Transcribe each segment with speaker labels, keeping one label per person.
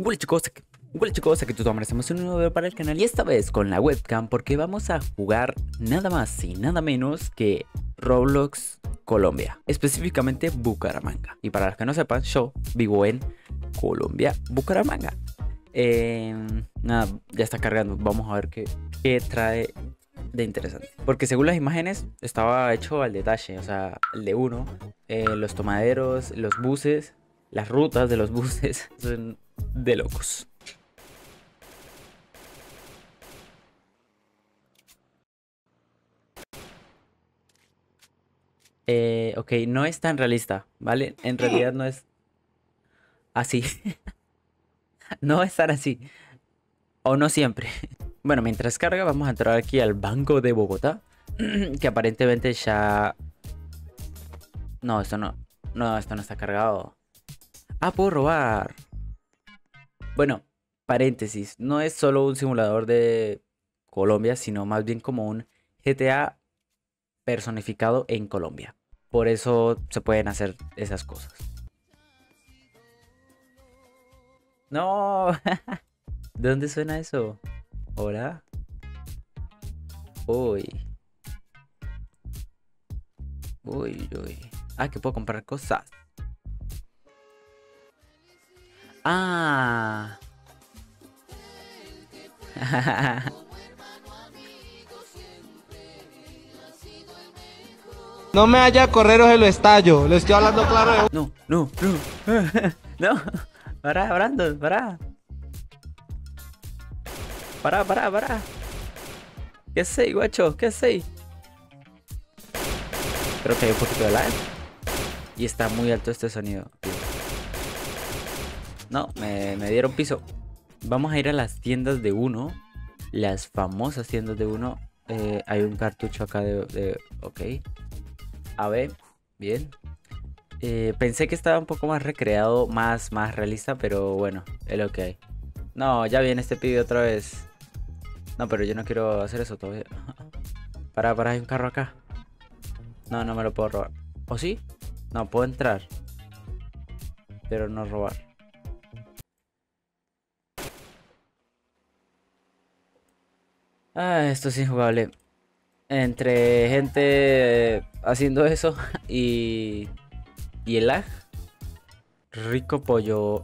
Speaker 1: Hola chicos, aquí todos estamos en un nuevo video para el canal y esta vez con la webcam porque vamos a jugar nada más y nada menos que Roblox Colombia, específicamente Bucaramanga. Y para los que no sepan, yo vivo en Colombia, Bucaramanga. Nada, ya está cargando, vamos a ver qué trae de interesante. Porque según las imágenes estaba hecho al detalle, o sea, el de uno, los tomaderos, los buses, las rutas de los buses son de locos. Ok, no es tan realista, ¿vale? En realidad no es así. No es tan así. O no siempre. Bueno, mientras carga, vamos a entrar aquí al Banco de Bogotá. Que aparentemente ya... No, esto no. No, esto no está cargado. Ah, puedo robar. Bueno, paréntesis. No es solo un simulador de Colombia, sino más bien como un GTA personificado en Colombia. Por eso se pueden hacer esas cosas. No. ¿De dónde suena eso? ¿Hola? Uy. Uy, uy. Ah, que puedo comprar cosas. Ah.
Speaker 2: No me haya correros el estallo, le estoy hablando claro de...
Speaker 1: No, no, no. No. Pará, Brandon, pará. Pará. ¿Qué sé, guacho? ¿Qué sé? Creo que hay un poquito de lag. Y está muy alto este sonido. No, me dieron piso. Vamos a ir a las tiendas de uno. Las famosas tiendas de uno. Hay un cartucho acá Ok. A ver, bien. Pensé que estaba un poco más recreado, más realista, pero bueno, es lo que hay. No, ya viene este pibe otra vez. No, pero yo no quiero hacer eso todavía. Para, hay un carro acá. No, no me lo puedo robar. ¿O sí? No, puedo entrar. Pero no robar. Ah, esto es injugable. Entre gente haciendo eso y el lag. Rico pollo.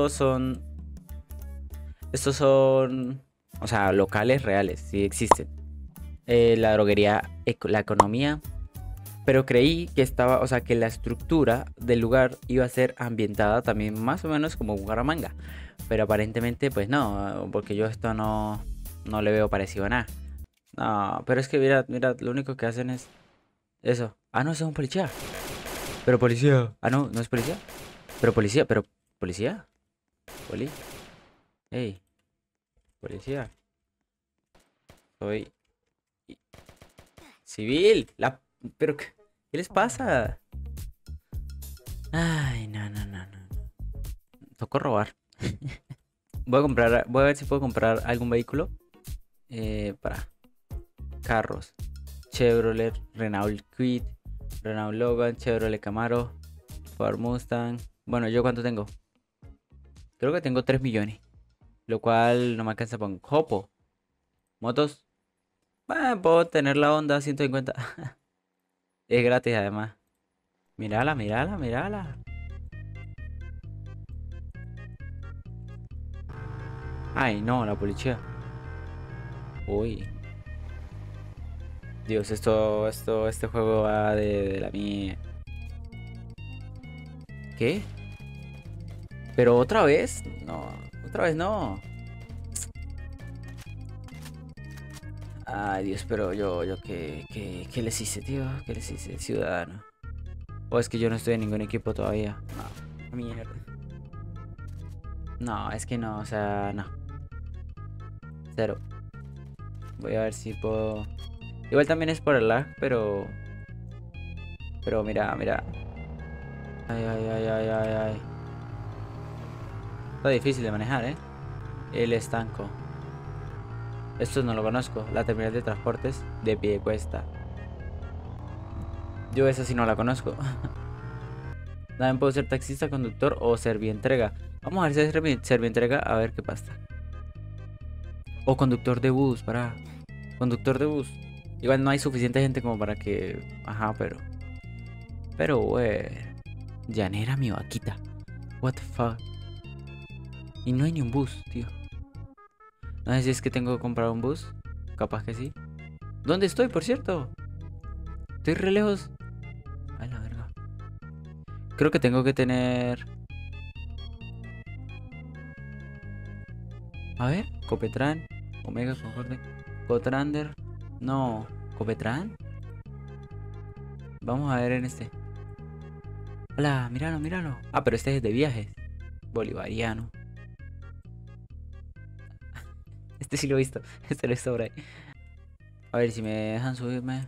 Speaker 1: Estos son, o sea, locales reales, sí existen. La droguería, la economía. Pero creí que estaba, o sea, que la estructura del lugar iba a ser ambientada también más o menos como Bucaramanga. Pero aparentemente, pues no, porque yo esto no le veo parecido a nada. No, pero es que mira, lo único que hacen es eso. Ah, no, ese es un policía. Pero policía. Ah, no, no es policía. Pero policía. Poli. Ey, policía. Soy civil. Pero, ¿qué les pasa? Ay, no. Tocó robar. Voy a ver si puedo comprar algún vehículo. Para carros. Chevrolet, Renault Kwid, Renault Logan, Chevrolet Camaro, Ford Mustang. Bueno, ¿yo cuánto tengo? Creo que tengo 3 millones. Lo cual no me alcanza para un Jopo. Motos. Bueno, puedo tener la Honda 150. Es gratis además. Mírala. Ay, no, la policía. Uy. Dios, este juego va de la mía. ¿Qué? ¿Pero otra vez? No, otra vez no. Ay, Dios, pero yo ¿qué les hice, tío? ¿Qué les hice, ciudadano? O es que yo no estoy en ningún equipo todavía. No, mierda. No, es que no, o sea, no. Cero. Voy a ver si puedo. Igual también es por el lag, pero. Pero mira. Ay. Está difícil de manejar, ¿eh? El estanco. Esto no lo conozco. La terminal de transportes de Piedecuesta. Yo esa sí no la conozco. También puedo ser taxista, conductor o servientrega. Vamos a ver si es Servientrega, a ver qué pasa. O conductor de bus, para. Conductor de bus. Igual no hay suficiente gente como para que. Ajá, pero. Pero, güey. Llanera mi vaquita. What the fuck. Y no hay ni un bus, tío. No sé si es que tengo que comprar un bus. Capaz que sí. ¿Dónde estoy, por cierto? Estoy re lejos. Ay, la verga. Creo que tengo que tener. A ver, Copetran. Omega Concorde. Cotrander. No. ¿Copetran? Vamos a ver en este. Hola, míralo, míralo. Ah, pero este es de viajes. Bolivariano. Este sí lo he visto. Este lo he visto por ahí. A ver si me dejan subirme.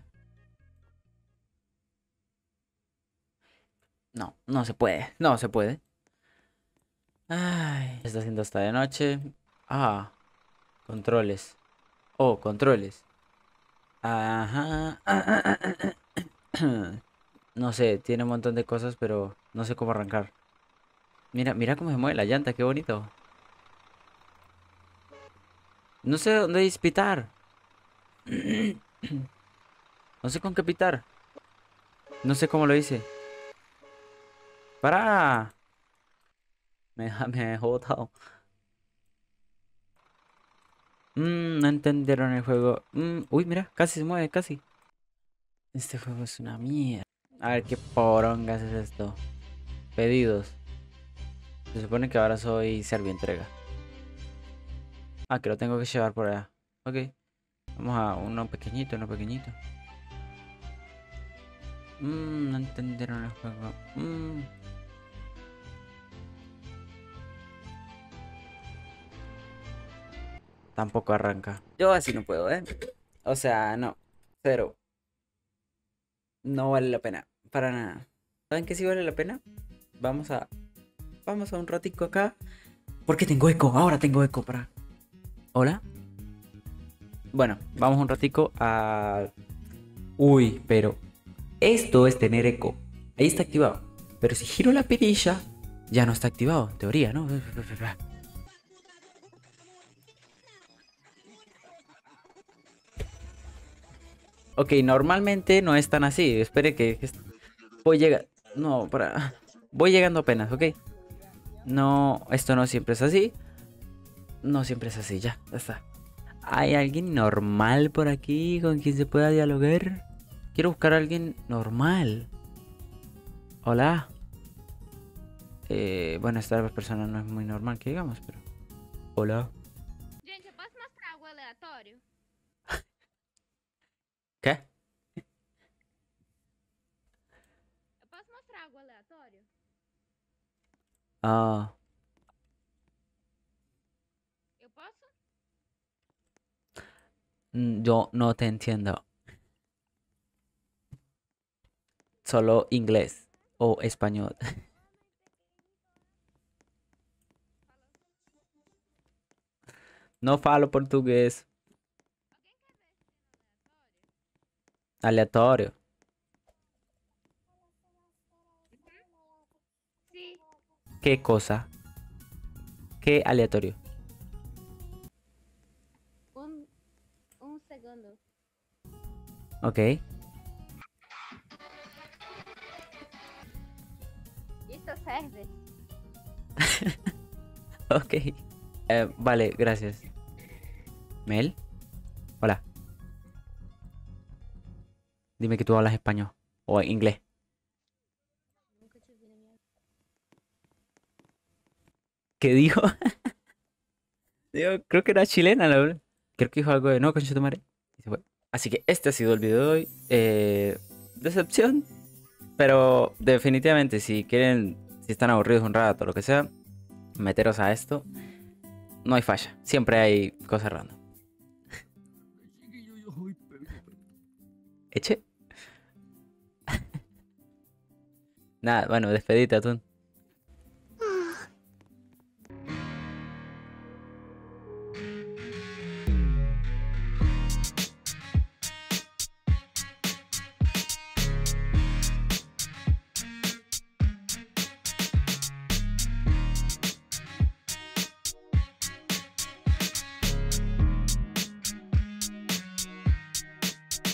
Speaker 1: No, no se puede. No se puede. Ay, está haciendo hasta de noche. Ah, controles. Oh, controles. Ajá. No sé, tiene un montón de cosas, pero no sé cómo arrancar. Mira, mira cómo se mueve la llanta, qué bonito. No sé dónde pitar. No sé con qué pitar. No sé cómo lo hice. ¡Para! Me dejó botado. No entendieron el juego. Uy, mira, casi se mueve, casi. Este juego es una mierda. A ver qué porongas es esto. Pedidos. Se supone que ahora soy Servientrega. Ah, que lo tengo que llevar por allá. Ok. Vamos a uno pequeñito, uno pequeñito. No entendieron el juego. Tampoco arranca. Yo así no puedo, ¿eh? O sea, no. Cero. No vale la pena. Para nada. ¿Saben qué sí vale la pena? Vamos a. Vamos a un ratico acá. Porque tengo eco. Ahora tengo eco para. ¿Hola? Bueno, vamos un ratico a. Uy, pero. Esto es tener eco. Ahí está activado. Pero si giro la perilla, ya no está activado. En teoría, ¿no? Ok, normalmente no es tan así. Espere que voy llegando. No, para. Voy llegando apenas, ok. No, esto no siempre es así. No siempre es así, ya está. ¿Hay alguien normal por aquí con quien se pueda dialogar? Quiero buscar a alguien normal. Hola. Bueno, esta persona no es muy normal, que digamos, pero. Hola.
Speaker 3: Gente, eu posso mostrar algo aleatório?
Speaker 1: ¿Qué?
Speaker 3: Eu posso mostrar algo aleatório?
Speaker 1: Ah,
Speaker 3: Eu posso?
Speaker 1: yo no te entiendo. Solo inglés o español. No falo portugués. Aleatorio.
Speaker 3: Sim.
Speaker 1: ¿Qué cosa? ¿Qué aleatorio?
Speaker 3: Um segundo.
Speaker 1: Ok.
Speaker 3: Isso serve?
Speaker 1: Ok. Vale, gracias. Mel. Hola. Dime que tú hablas español o inglés.
Speaker 3: Nunca te vi na minha vida.
Speaker 1: ¿Qué dijo? Digo, creo que era chilena, la verdad. Creo que dijo algo de no, concha tu madre. Y se fue. Así que este ha sido el video de hoy. Decepción. Pero definitivamente, si quieren, si están aburridos un rato o lo que sea, meteros a esto. No hay falla. Siempre hay cosas random. Eche. Nada, bueno, despedite, Atún.